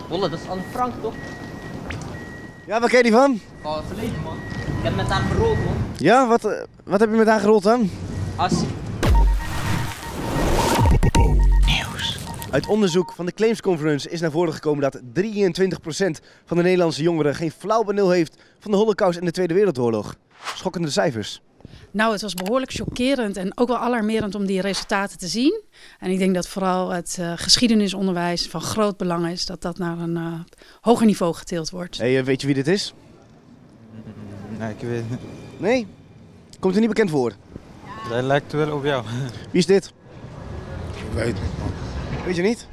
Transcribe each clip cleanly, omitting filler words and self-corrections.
Wolle, dat is Anne Frank toch? Ja, waar ken je die van? Oh, verleden man. Ik heb met haar gerold man. Ja, wat heb je met haar gerold dan? Assie. Uit onderzoek van de Claims Conference is naar voren gekomen dat 23% van de Nederlandse jongeren geen flauw benul heeft van de Holocaust en de Tweede Wereldoorlog. Schokkende cijfers. Nou, het was behoorlijk chockerend en ook wel alarmerend om die resultaten te zien. En ik denk dat vooral het geschiedenisonderwijs van groot belang is dat dat naar een hoger niveau getild wordt. Hey, weet je wie dit is? Nee, ik weet het niet. Nee? Komt er niet bekend voor? Hij lijkt wel op jou. Wie is dit? Ik weet het niet, man. Weet je niet?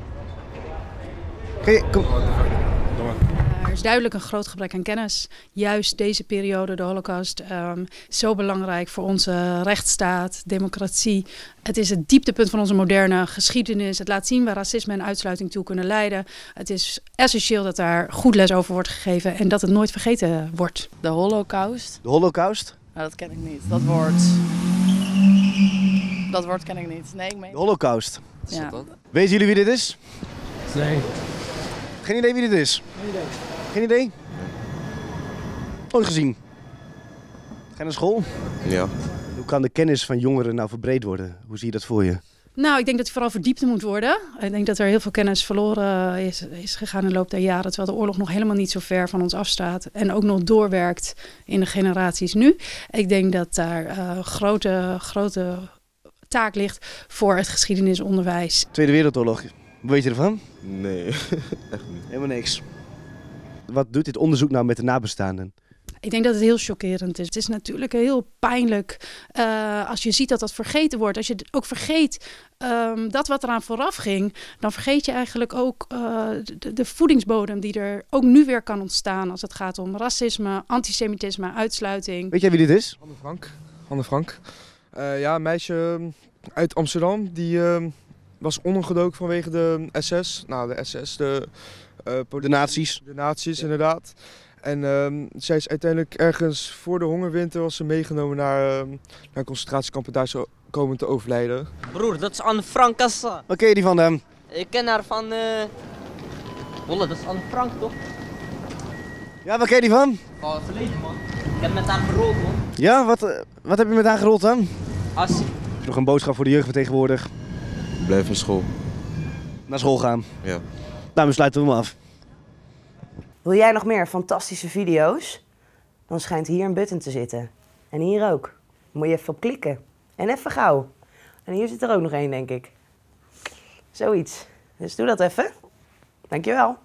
Kom. Er is duidelijk een groot gebrek aan kennis. Juist deze periode, de Holocaust, is zo belangrijk voor onze rechtsstaat, democratie. Het is het dieptepunt van onze moderne geschiedenis. Het laat zien waar racisme en uitsluiting toe kunnen leiden. Het is essentieel dat daar goed les over wordt gegeven en dat het nooit vergeten wordt. De Holocaust? De Holocaust? Nou, dat ken ik niet. Dat woord ken ik niet. Nee, ik meen... De Holocaust. Ja. Weten jullie wie dit is? Nee. Geen idee wie dit is? Geen idee? Nooit gezien. Ga je naar school? Ja. Hoe kan de kennis van jongeren nou verbreed worden? Hoe zie je dat voor je? Nou, ik denk dat het vooral verdiept moet worden. Ik denk dat er heel veel kennis verloren is gegaan in de loop der jaren. Terwijl de oorlog nog helemaal niet zo ver van ons afstaat. En ook nog doorwerkt in de generaties nu. Ik denk dat daar grote taak ligt voor het geschiedenisonderwijs. Tweede Wereldoorlog, wat weet je ervan? Nee, echt niet. Helemaal niks. Wat doet dit onderzoek nou met de nabestaanden? Ik denk dat het heel chockerend is. Het is natuurlijk heel pijnlijk als je ziet dat dat vergeten wordt. Als je ook vergeet dat wat eraan vooraf ging, dan vergeet je eigenlijk ook de voedingsbodem die er ook nu weer kan ontstaan als het gaat om racisme, antisemitisme, uitsluiting. Weet jij wie dit is? Anne Frank. Ja, een meisje uit Amsterdam. Die was ondergedoken vanwege de SS. Nou, de SS, de nazi's. De nazi's, inderdaad. En zij is uiteindelijk ergens voor de hongerwinter was ze meegenomen naar een concentratiekamp en daar zo komen te overlijden. Broer, dat is Anne Frank Kassa. Waar ken je die van dan? Ik ken haar van... Wolle, dat is Anne Frank toch? Ja, waar ken je die van? Oh, verleden man. Ik heb met haar gerold man. Ja, wat heb je met haar gerold dan? Assie. Nog een boodschap voor de jeugd van tegenwoordig. Blijf naar school. Naar school gaan. Ja. Nou, we sluiten hem af. Wil jij nog meer fantastische video's? Dan schijnt hier een button te zitten. En hier ook. Moet je even op klikken. En even gauw. En hier zit er ook nog één, denk ik. Zoiets. Dus doe dat even. Dankjewel.